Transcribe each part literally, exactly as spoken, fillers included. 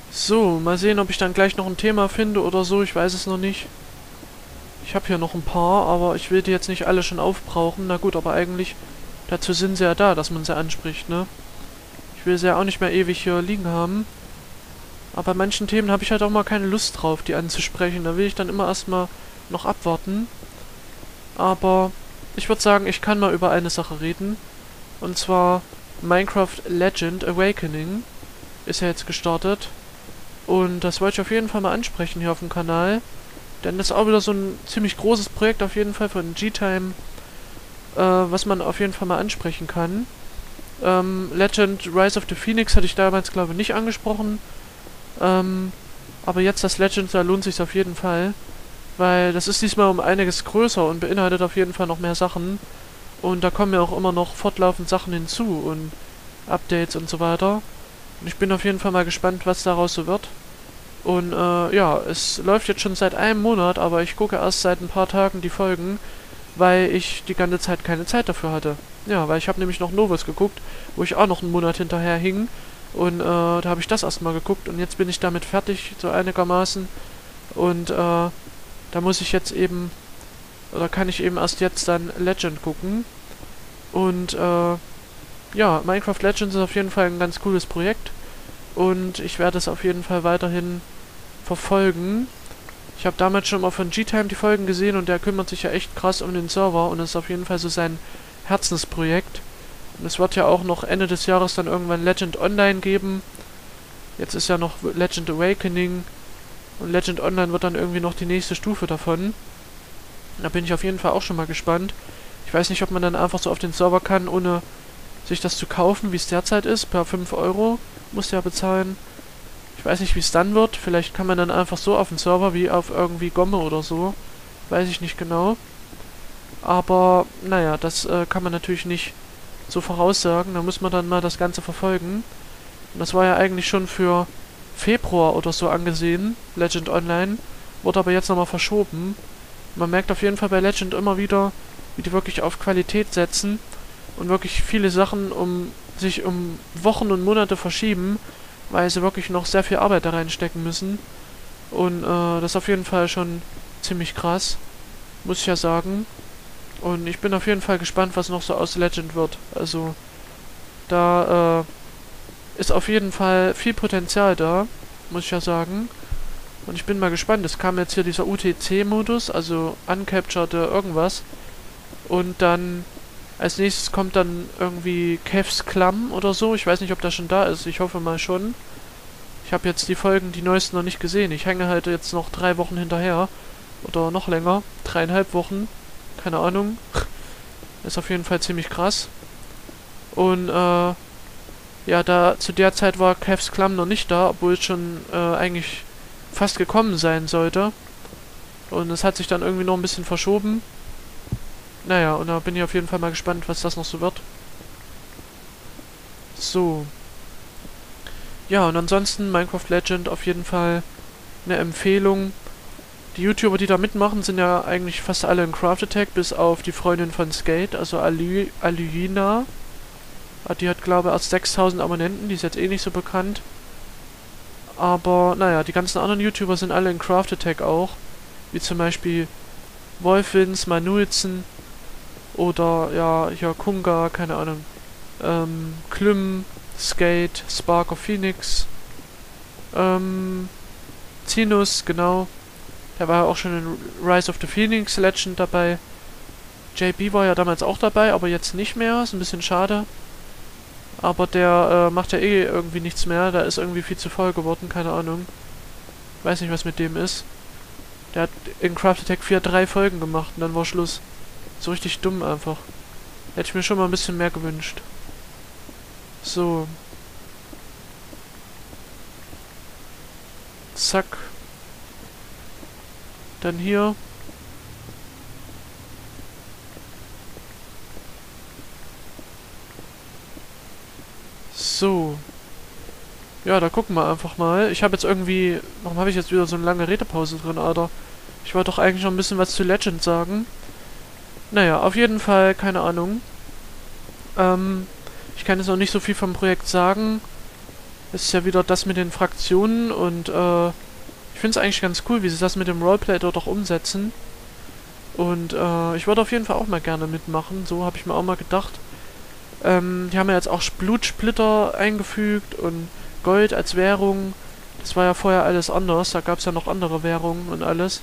So, mal sehen, ob ich dann gleich noch ein Thema finde oder so. Ich weiß es noch nicht. Ich habe hier noch ein paar, aber ich will die jetzt nicht alle schon aufbrauchen. Na gut, aber eigentlich, dazu sind sie ja da, dass man sie anspricht, ne? Ich will sie ja auch nicht mehr ewig hier liegen haben. Aber bei manchen Themen habe ich halt auch mal keine Lust drauf, die anzusprechen. Da will ich dann immer erstmal noch abwarten. Aber ich würde sagen, ich kann mal über eine Sache reden. Und zwar Minecraft Legend Awakening ist ja jetzt gestartet. Und das wollte ich auf jeden Fall mal ansprechen hier auf dem Kanal. Denn das ist auch wieder so ein ziemlich großes Projekt auf jeden Fall von G-Time, äh, was man auf jeden Fall mal ansprechen kann. Ähm, Legend Rise of the Phoenix hatte ich damals, glaube ich, nicht angesprochen. Ähm, aber jetzt das Legend, da lohnt sich auf jeden Fall. Weil das ist diesmal um einiges größer und beinhaltet auf jeden Fall noch mehr Sachen. Und da kommen ja auch immer noch fortlaufend Sachen hinzu und Updates und so weiter. Und ich bin auf jeden Fall mal gespannt, was daraus so wird. Und äh, ja, es läuft jetzt schon seit einem Monat, aber ich gucke erst seit ein paar Tagen die Folgen, weil ich die ganze Zeit keine Zeit dafür hatte. Ja, weil ich habe nämlich noch Novus geguckt, wo ich auch noch einen Monat hinterher hing. Und äh, da habe ich das erstmal geguckt und jetzt bin ich damit fertig, so einigermaßen. Und äh, da muss ich jetzt eben, oder kann ich eben erst jetzt dann Legend gucken. Und äh, ja, Minecraft Legends ist auf jeden Fall ein ganz cooles Projekt. Und ich werde es auf jeden Fall weiterhin verfolgen. Ich habe damals schon mal von G-Time die Folgen gesehen und der kümmert sich ja echt krass um den Server und das ist auf jeden Fall so sein Herzensprojekt. Und es wird ja auch noch Ende des Jahres dann irgendwann Legend Online geben. Jetzt ist ja noch Legend Awakening und Legend Online wird dann irgendwie noch die nächste Stufe davon. Da bin ich auf jeden Fall auch schon mal gespannt. Ich weiß nicht, ob man dann einfach so auf den Server kann, ohne sich das zu kaufen, wie es derzeit ist, per fünf Euro. Muss ja bezahlen. Ich weiß nicht, wie es dann wird. Vielleicht kann man dann einfach so auf den Server wie auf irgendwie Gomme oder so. Weiß ich nicht genau. Aber, naja, das äh, kann man natürlich nicht so voraussagen. Da muss man dann mal das Ganze verfolgen. Und das war ja eigentlich schon für Februar oder so angesehen, Legend Online. Wurde aber jetzt nochmal verschoben. Man merkt auf jeden Fall bei Legend immer wieder, wie die wirklich auf Qualität setzen. Und wirklich viele Sachen um sich um Wochen und Monate verschieben, weil sie wirklich noch sehr viel Arbeit da reinstecken müssen. Und äh, das ist auf jeden Fall schon ziemlich krass, muss ich ja sagen. Und ich bin auf jeden Fall gespannt, was noch so aus Legend wird. Also, da äh, ist auf jeden Fall viel Potenzial da, muss ich ja sagen. Und ich bin mal gespannt. Es kam jetzt hier dieser U T C-Modus, also Uncaptured irgendwas. Und dann als nächstes kommt dann irgendwie Kev's Clam oder so. Ich weiß nicht, ob das schon da ist. Ich hoffe mal schon. Ich habe jetzt die Folgen, die neuesten, noch nicht gesehen. Ich hänge halt jetzt noch drei Wochen hinterher. Oder noch länger. Dreieinhalb Wochen. Keine Ahnung. Ist auf jeden Fall ziemlich krass. Und, äh, ja, da zu der Zeit war Kev's Clam noch nicht da, obwohl es schon äh, eigentlich fast gekommen sein sollte. Und es hat sich dann irgendwie noch ein bisschen verschoben. Naja, und da bin ich auf jeden Fall mal gespannt, was das noch so wird. So. Ja, und ansonsten Minecraft Legend auf jeden Fall eine Empfehlung. Die YouTuber, die da mitmachen, sind ja eigentlich fast alle in Craft Attack, bis auf die Freundin von Skate, also Aly Alyina. Die hat, glaube ich, erst sechstausend Abonnenten, die ist jetzt eh nicht so bekannt. Aber, naja, die ganzen anderen YouTuber sind alle in Craft Attack auch. Wie zum Beispiel Wolfwins, Manulzen. Oder, ja, hier Kunga, keine Ahnung. Ähm, Klüm, Skate, Spark of Phoenix. Ähm, Zinus, genau. Der war ja auch schon in Rise of the Phoenix Legend dabei. J B war ja damals auch dabei, aber jetzt nicht mehr. Ist ein bisschen schade. Aber der äh, macht ja eh irgendwie nichts mehr. Der ist irgendwie viel zu voll geworden, keine Ahnung. Weiß nicht, was mit dem ist. Der hat in Craft Attack vier drei Folgen gemacht und dann war Schluss. So richtig dumm einfach. Hätte ich mir schon mal ein bisschen mehr gewünscht. So. Zack. Dann hier. So. Ja, da gucken wir einfach mal. Ich habe jetzt irgendwie... Warum habe ich jetzt wieder so eine lange Redepause drin, Alter? Ich wollte doch eigentlich noch ein bisschen was zu Legend sagen. Naja, auf jeden Fall, keine Ahnung. Ähm, ich kann jetzt noch nicht so viel vom Projekt sagen. Es ist ja wieder das mit den Fraktionen und äh, ich finde es eigentlich ganz cool, wie sie das mit dem Roleplay dort auch umsetzen. Und äh, ich würde auf jeden Fall auch mal gerne mitmachen, so habe ich mir auch mal gedacht. Ähm, die haben ja jetzt auch Blutsplitter eingefügt und Gold als Währung. Das war ja vorher alles anders, da gab es ja noch andere Währungen und alles.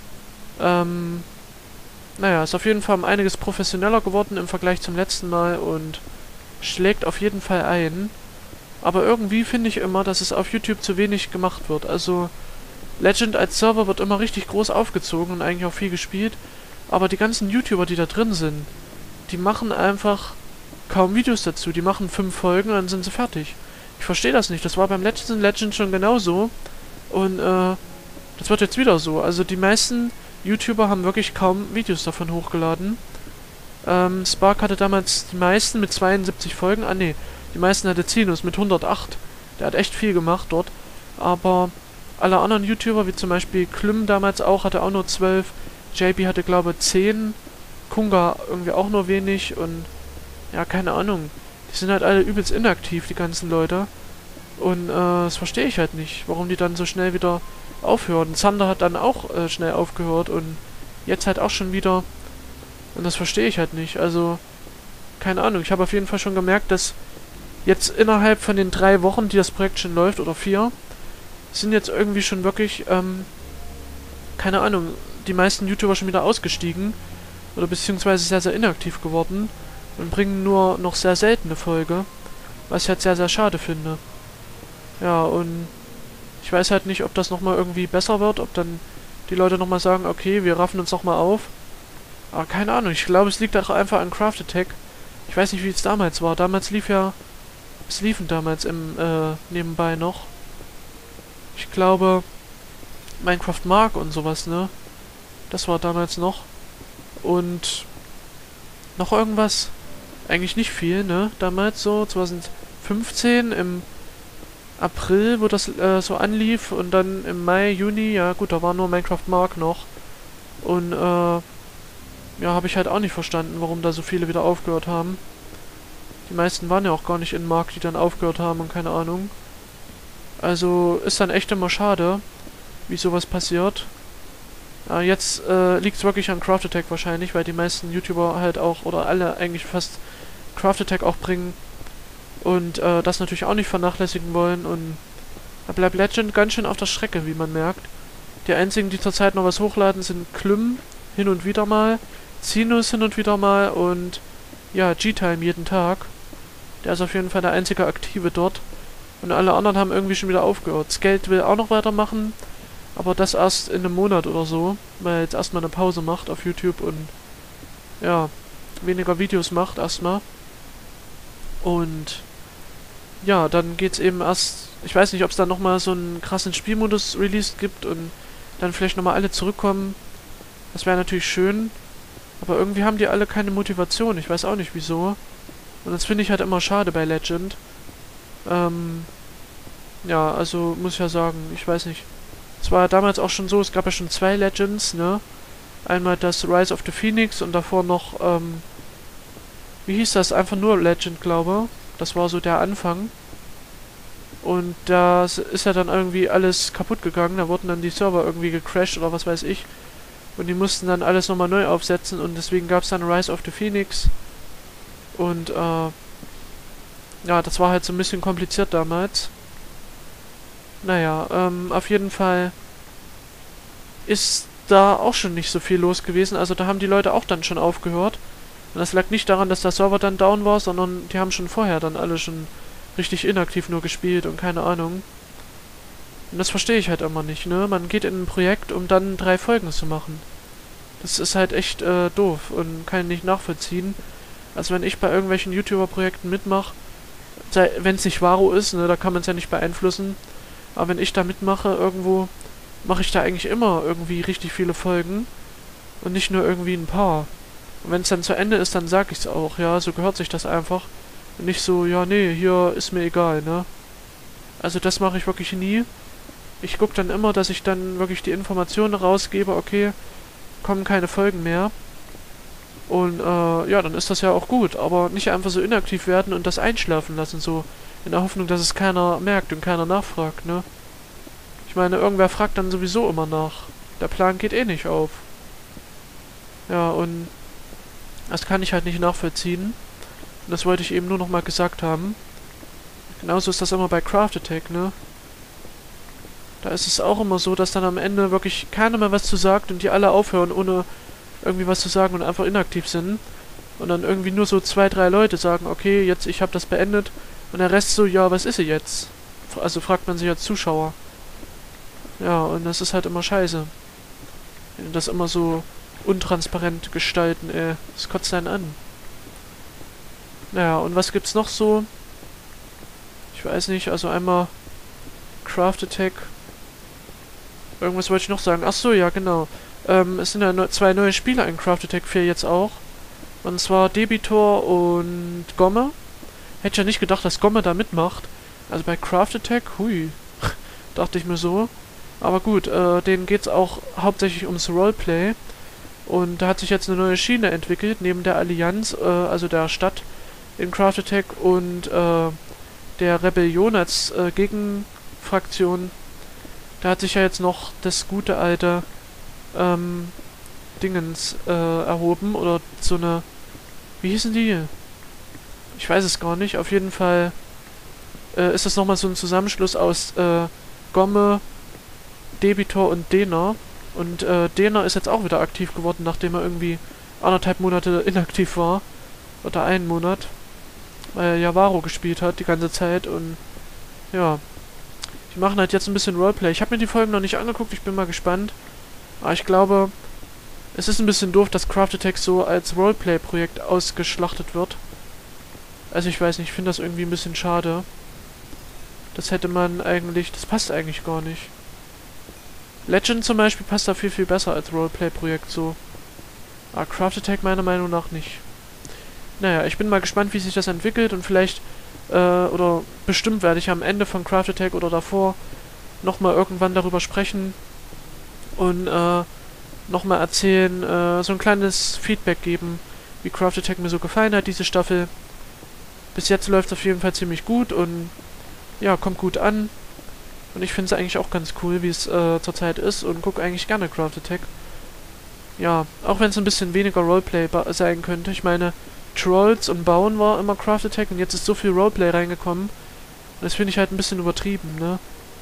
Ähm, naja, ist auf jeden Fall um einiges professioneller geworden im Vergleich zum letzten Mal und schlägt auf jeden Fall ein. Aber irgendwie finde ich immer, dass es auf YouTube zu wenig gemacht wird. Also Legend als Server wird immer richtig groß aufgezogen und eigentlich auch viel gespielt. Aber die ganzen YouTuber, die da drin sind, die machen einfach kaum Videos dazu. Die machen fünf Folgen und dann sind sie fertig. Ich verstehe das nicht. Das war beim letzten Legend schon genauso. Und äh, das wird jetzt wieder so. Also die meisten YouTuber haben wirklich kaum Videos davon hochgeladen. Ähm, Spark hatte damals die meisten mit zweiundsiebzig Folgen. Ah ne, die meisten hatte Zinus mit hundertacht. Der hat echt viel gemacht dort. Aber alle anderen YouTuber, wie zum Beispiel Klüm damals auch, hatte auch nur zwölf. J B hatte, glaube ich, zehn. Kunga irgendwie auch nur wenig. Und ja, keine Ahnung. Die sind halt alle übelst inaktiv, die ganzen Leute. Und äh, das verstehe ich halt nicht, warum die dann so schnell wieder aufhören. Zander hat dann auch äh, schnell aufgehört und jetzt halt auch schon wieder. Und das verstehe ich halt nicht. Also, keine Ahnung. Ich habe auf jeden Fall schon gemerkt, dass jetzt innerhalb von den drei Wochen, die das Projekt schon läuft, oder vier, sind jetzt irgendwie schon wirklich, ähm, keine Ahnung, die meisten YouTuber schon wieder ausgestiegen. Oder beziehungsweise sehr, sehr inaktiv geworden. Und bringen nur noch sehr seltene Folge. Was ich halt sehr, sehr schade finde. Ja, und ich weiß halt nicht, ob das nochmal irgendwie besser wird, ob dann die Leute nochmal sagen, okay, wir raffen uns nochmal auf. Aber keine Ahnung, ich glaube, es liegt auch einfach an Craft Attack. Ich weiß nicht, wie es damals war. Damals lief ja... Es liefen damals im, äh, nebenbei noch. Ich glaube, Minecraft Mark und sowas, ne? Das war damals noch. Und noch irgendwas? Eigentlich nicht viel, ne? Damals so, zwanzig fünfzehn im April, wo das äh, so anlief und dann im Mai, Juni, ja gut, da war nur Minecraft Mark noch. Und äh, ja, habe ich halt auch nicht verstanden, warum da so viele wieder aufgehört haben. Die meisten waren ja auch gar nicht in Mark, die dann aufgehört haben und keine Ahnung. Also ist dann echt immer schade, wie sowas passiert. Ja, jetzt äh, liegt es wirklich an Craft Attack wahrscheinlich, weil die meisten YouTuber halt auch, oder alle eigentlich fast Craft Attack auch bringen. Und äh, das natürlich auch nicht vernachlässigen wollen. Und da bleibt Legend ganz schön auf der Strecke, wie man merkt. Die einzigen, die zurzeit noch was hochladen, sind Klüm hin und wieder mal, Zinus hin und wieder mal und ja, G-Time jeden Tag. Der ist auf jeden Fall der einzige Aktive dort. Und alle anderen haben irgendwie schon wieder aufgehört. Skate will auch noch weitermachen, aber das erst in einem Monat oder so, weil er jetzt erstmal eine Pause macht auf YouTube und ja, weniger Videos macht erstmal. Und ja, dann geht's eben erst, ich weiß nicht, ob es dann nochmal so einen krassen Spielmodus released gibt und dann vielleicht nochmal alle zurückkommen. Das wäre natürlich schön, aber irgendwie haben die alle keine Motivation, ich weiß auch nicht wieso. Und das finde ich halt immer schade bei Legend. Ähm, ja, also muss ich ja sagen, ich weiß nicht. Es war ja damals auch schon so, es gab ja schon zwei Legends, ne? Einmal das Rise of the Phoenix und davor noch, ähm, wie hieß das? Einfach nur Legend, glaube ich. Das war so der Anfang. Und da ist ja dann irgendwie alles kaputt gegangen. Da wurden dann die Server irgendwie gecrashed oder was weiß ich. Und die mussten dann alles nochmal neu aufsetzen und deswegen gab es dann Rise of the Phoenix. Und, äh, ja, das war halt so ein bisschen kompliziert damals. Naja, ähm, auf jeden Fall ist da auch schon nicht so viel los gewesen. Also da haben die Leute auch dann schon aufgehört. Und das lag nicht daran, dass der Server dann down war, sondern die haben schon vorher dann alle schon richtig inaktiv nur gespielt und keine Ahnung. Und das verstehe ich halt immer nicht, ne? Man geht in ein Projekt, um dann drei Folgen zu machen. Das ist halt echt äh, doof und kann ich nicht nachvollziehen. Also wenn ich bei irgendwelchen YouTuber-Projekten mitmache, wenn es nicht Varo ist, ne, da kann man es ja nicht beeinflussen. Aber wenn ich da mitmache irgendwo, mache ich da eigentlich immer irgendwie richtig viele Folgen. Und nicht nur irgendwie ein paar. Und wenn es dann zu Ende ist, dann sag ich's auch, ja, so gehört sich das einfach. Und nicht so, ja, nee, hier ist mir egal, ne? Also das mache ich wirklich nie. Ich gucke dann immer, dass ich dann wirklich die Informationen rausgebe, okay, kommen keine Folgen mehr. Und äh, ja, dann ist das ja auch gut. Aber nicht einfach so inaktiv werden und das einschlafen lassen, so in der Hoffnung, dass es keiner merkt und keiner nachfragt, ne? Ich meine, irgendwer fragt dann sowieso immer nach. Der Plan geht eh nicht auf. Ja, und das kann ich halt nicht nachvollziehen. Und das wollte ich eben nur nochmal gesagt haben. Genauso ist das immer bei Craft Attack, ne? Da ist es auch immer so, dass dann am Ende wirklich keiner mehr was zu sagt und die alle aufhören, ohne irgendwie was zu sagen und einfach inaktiv sind. Und dann irgendwie nur so zwei, drei Leute sagen, okay, jetzt, ich habe das beendet. Und der Rest so, ja, was ist sie jetzt? Also fragt man sich als Zuschauer. Ja, und das ist halt immer scheiße. Wenn die das immer so untransparent gestalten, ey. Das kotzt einen an. Naja, und was gibt's noch so? Ich weiß nicht, also einmal Craft Attack. Irgendwas wollte ich noch sagen. Ach so, ja, genau. Ähm, es sind ja ne zwei neue Spiele in Craft Attack vier jetzt auch. Und zwar Debitor und Gomme. Hätte ich ja nicht gedacht, dass Gomme da mitmacht. Also bei Craft Attack, hui. Dachte ich mir so. Aber gut, äh, denen geht's auch hauptsächlich ums Roleplay. Und da hat sich jetzt eine neue Schiene entwickelt, neben der Allianz, äh, also der Stadt in Craft Attack und äh, der Rebellion als äh, Gegenfraktion. Da hat sich ja jetzt noch das gute alte ähm, Dingens äh, erhoben. Oder so eine... Wie hießen die? Ich weiß es gar nicht. Auf jeden Fall äh, ist das nochmal so ein Zusammenschluss aus äh, Gomme, Debitor und Dena. Und äh, Dena ist jetzt auch wieder aktiv geworden, nachdem er irgendwie anderthalb Monate inaktiv war. Oder einen Monat. Weil er Javaro gespielt hat die ganze Zeit und ja. Die machen halt jetzt ein bisschen Roleplay. Ich habe mir die Folgen noch nicht angeguckt, ich bin mal gespannt. Aber ich glaube, es ist ein bisschen doof, dass Craft Attack so als Roleplay-Projekt ausgeschlachtet wird. Also ich weiß nicht, ich finde das irgendwie ein bisschen schade. Das hätte man eigentlich... Das passt eigentlich gar nicht. Legend zum Beispiel passt da viel, viel besser als Roleplay-Projekt so. Aber Craft Attack meiner Meinung nach nicht. Naja, ich bin mal gespannt, wie sich das entwickelt und vielleicht, äh, oder bestimmt werde ich am Ende von Craft Attack oder davor nochmal irgendwann darüber sprechen und äh, nochmal erzählen, äh, so ein kleines Feedback geben, wie Craft Attack mir so gefallen hat, diese Staffel. Bis jetzt läuft es auf jeden Fall ziemlich gut und ja, kommt gut an. Und ich finde es eigentlich auch ganz cool, wie es äh, zurzeit ist und gucke eigentlich gerne Craft Attack. Ja, auch wenn es ein bisschen weniger Roleplay sein könnte. Ich meine, Trolls und Bauen war immer Craft Attack und jetzt ist so viel Roleplay reingekommen. Und das finde ich halt ein bisschen übertrieben, ne?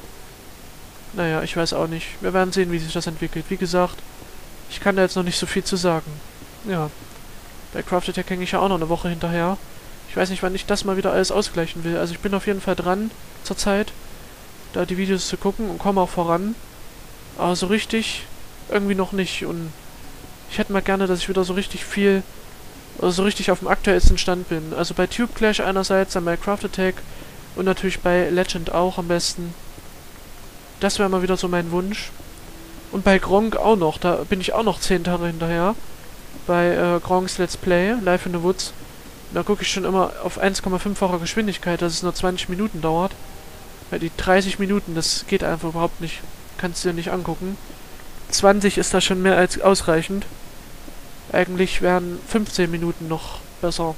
Naja, ich weiß auch nicht. Wir werden sehen, wie sich das entwickelt. Wie gesagt, ich kann da jetzt noch nicht so viel zu sagen. Ja, bei Craft Attack hänge ich ja auch noch eine Woche hinterher. Ich weiß nicht, wann ich das mal wieder alles ausgleichen will. Also ich bin auf jeden Fall dran, zurzeit, da die Videos zu gucken und komme auch voran. Aber so richtig irgendwie noch nicht. Und ich hätte mal gerne, dass ich wieder so richtig viel, also so richtig auf dem aktuellsten Stand bin. Also bei Tube Clash einerseits, dann bei Craft Attack und natürlich bei Legend auch am besten. Das wäre mal wieder so mein Wunsch. Und bei Gronk auch noch. Da bin ich auch noch zehn Tage hinterher. Bei äh, Gronks Let's Play, Live in the Woods. Da gucke ich schon immer auf eins Komma fünffacher Geschwindigkeit, dass es nur zwanzig Minuten dauert. Weil die dreißig Minuten, das geht einfach überhaupt nicht. Kannst du dir nicht angucken. zwanzig ist da schon mehr als ausreichend. Eigentlich wären fünfzehn Minuten noch besser.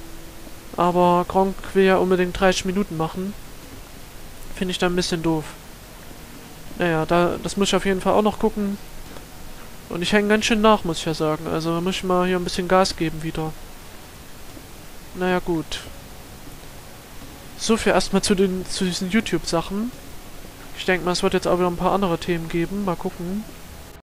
Aber Gronk will ja unbedingt dreißig Minuten machen. Finde ich dann ein bisschen doof. Naja, da, das muss ich auf jeden Fall auch noch gucken. Und ich hänge ganz schön nach, muss ich ja sagen. Also muss ich mal hier ein bisschen Gas geben wieder. Naja, gut. So viel erstmal zu den zu diesen YouTube-Sachen. Ich denke mal, es wird jetzt auch wieder ein paar andere Themen geben. Mal gucken.